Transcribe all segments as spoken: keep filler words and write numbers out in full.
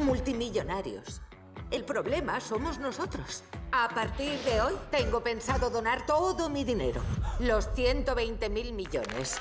multimillonarios. El problema somos nosotros. A partir de hoy, tengo pensado donar todo mi dinero. Los ciento veinte mil millones.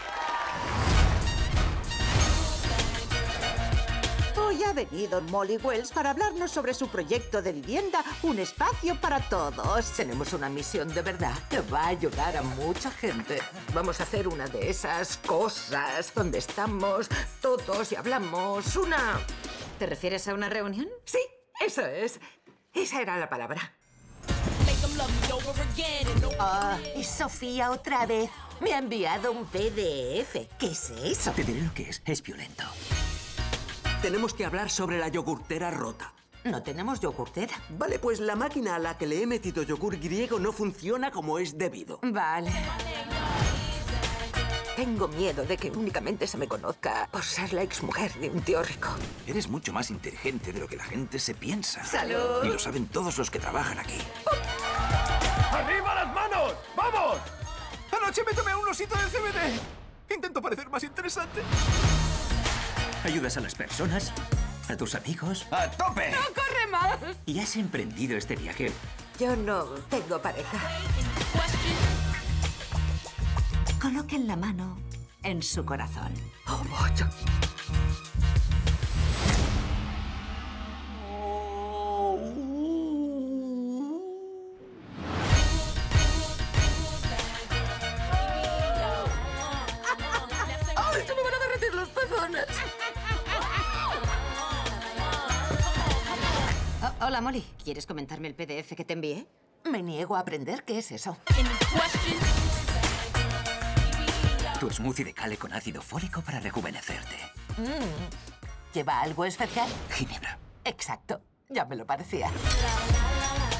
Hoy ha venido Molly Wells para hablarnos sobre su proyecto de vivienda, Un Espacio para Todos. Tenemos una misión de verdad que va a ayudar a mucha gente. Vamos a hacer una de esas cosas donde estamos todos y hablamos una... ¿Te refieres a una reunión? Sí, eso es. Esa era la palabra. Oh, es Sofía otra vez. Me ha enviado un P D F. ¿Qué es eso? Te diré lo que es. Es violento. Tenemos que hablar sobre la yogurtera rota. No tenemos yogurtera. Vale, pues la máquina a la que le he metido yogur griego no funciona como es debido. Vale. Tengo miedo de que únicamente se me conozca por ser la exmujer de un tío rico. Eres mucho más inteligente de lo que la gente se piensa. ¡Salud! Y lo saben todos los que trabajan aquí. ¡Arriba las manos! ¡Vamos! Anoche me tomé un osito del C B D. Intento parecer más interesante. Ayudas a las personas, a tus amigos. ¡A tope! ¡No corre más! ¿Y has emprendido este viaje? Yo no tengo pareja. Coloquen la mano en su corazón. Oh, vaya. ¡Ay, se me van a derretir los pezones! Oh, hola, Molly. ¿Quieres comentarme el P D F que te envié? Me niego a aprender qué es eso. Tu smoothie de cale con ácido fólico para rejuvenecerte. Mm. ¿Lleva algo especial? Ginebra. Exacto. Ya me lo parecía.